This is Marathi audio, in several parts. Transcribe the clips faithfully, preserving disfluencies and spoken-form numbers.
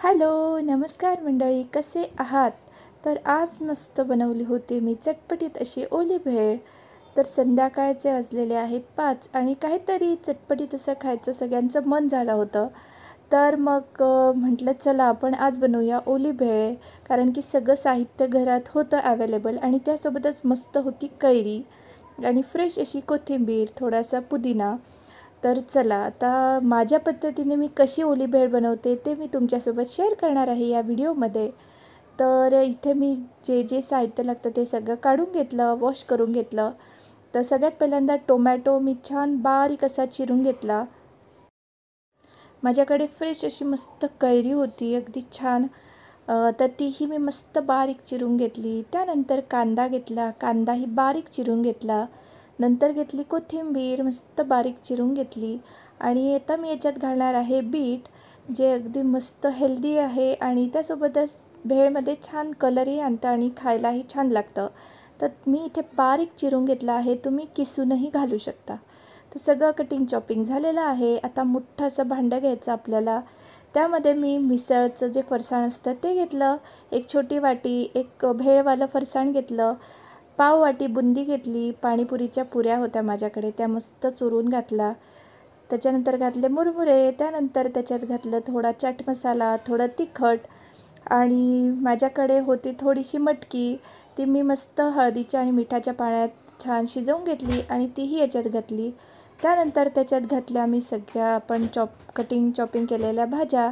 हॅलो, नमस्कार मंडळी, कसे आहात? तर आज मस्त बनवली होती मी चटपटीत अशी ओली भेळ. तर संध्याकाळचे वाजलेले आहेत पाच आणि काहीतरी चटपटीत असं खायचं सगळ्यांचं मन झालं होतं. तर मग अ, म्हटलं चला आपण आज बनवूया ओली भेळ. कारण की सगळं साहित्य घरात होतं अवेलेबल आणि त्यासोबतच मस्त होती कैरी आणि फ्रेश अशी कोथिंबीर, थोडासा पुदिना. तर चला आता माझ्या पद्धतीने मी कशी ओली भेळ बनवते ते मी तुमच्यासोबत शेअर करणार आहे या व्हिडिओमध्ये. तर इथे मी जे जे साहित्य लागतं ते सगळं काढून घेतलं, वॉश करून घेतलं. तर सगळ्यात पहिल्यांदा टोमॅटो मी छान बारीक असा चिरून घेतला. माझ्याकडे फ्रेश अशी मस्त कैरी होती अगदी छान. अ, तर तीही मी मस्त बारीक चिरून घेतली. त्यानंतर कांदा घेतला, कांदाही बारीक चिरून घेतला. नंतर घेतली कोथिंबीर मस्त बारीक चिरून घेतली आणि आता मी याच्यात घालणार आहे बीट, जे अगदी मस्त हेल्दी आहे आणि त्यासोबतच भेळमध्ये छान कलरही आणतं आणि खायलाही छान लागतं. तर मी इथे बारीक चिरून घेतला आहे, तुम्ही किसूनही घालू शकता. तर सगळं कटिंग चॉपिंग झालेलं आहे. आता मोठं असं भांडं घ्यायचं आपल्याला. त्यामध्ये मी मिसळचं जे फरसाण असतं ते घेतलं, एक छोटी वाटी एक भेळवालं फरसाण घेतलं, पाव वाटी बुंदी घेतली, पाणीपुरीच्या पुऱ्या होत्या माझ्याकडे त्या मस्त चुरून घातला. त्याच्यानंतर घातले मुरमुरे, त्यानंतर त्याच्यात घातलं थोडा चाट मसाला, थोडं तिखट आणि माझ्याकडे होती थोडीशी मटकी. ती मी मस्त हळदीच्या आणि मिठाच्या पाण्यात छान शिजवून घेतली आणि तीही याच्यात घातली. त्यानंतर त्याच्यात घातल्या मी सगळ्या आपण चॉप कटिंग चॉपिंग केलेल्या भाज्या.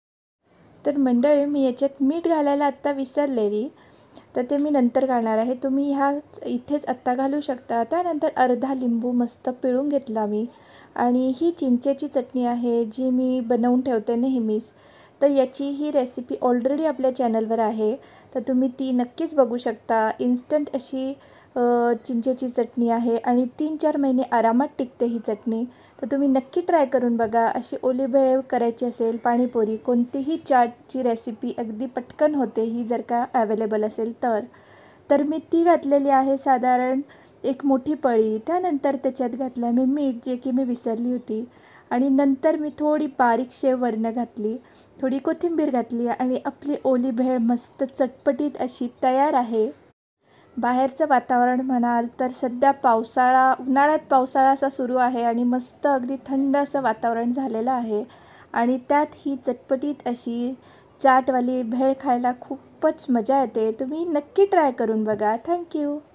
तर मंडळी मी याच्यात मीठ घालायला आत्ता विसरलेली, तर ते मी नंतर घालणार आहे. तुम्ही ह्या इथेच आत्ता घालू शकता. त्यानंतर अर्धा लिंबू मस्त पिळून घेतला मी आणि ही चिंचेची चटणी आहे जी मी बनवून ठेवते नेहमीच. तर याची ही रेसिपी ऑलरेडी आपल्या चॅनलवर आहे, तर तुम्ही ती नक्कीच बघू शकता. इन्स्टंट अशी अ, चिंचेची चटणी आहे आणि तीन चार महिने आरामात टिकते ही चटणी. तर तुम्ही नक्की ट्राय करून बघा. अशी ओली भेळ करायची असेल, पाणीपुरी, कोणतीही चाटची रेसिपी अगदी पटकन होते ही जर का अवेलेबल असेल तर. तर मी ती घातलेली आहे साधारण एक मोठी पळी. त्यानंतर त्याच्यात घातलं मी मीठ, जे की मी विसरली होती आणि नंतर मी थोडी बारीक शेव वरनं घातली, थोडी कोथिंबीर घातली आणि आपली ओली भेळ मस्त चटपटीत अशी तयार आहे. बाहेरचं वातावरण म्हणाल तर सध्या पावसाळा उन्हाळ्यात पावसाळा असा सुरू आहे आणि मस्त अगदी थंड असं वातावरण झालेलं आहे आणि त्यात ही चटपटीत अशी चाटवाली भेळ खायला खूपच मजा येते. तुम्ही नक्की ट्राय करून बघा. थँक्यू.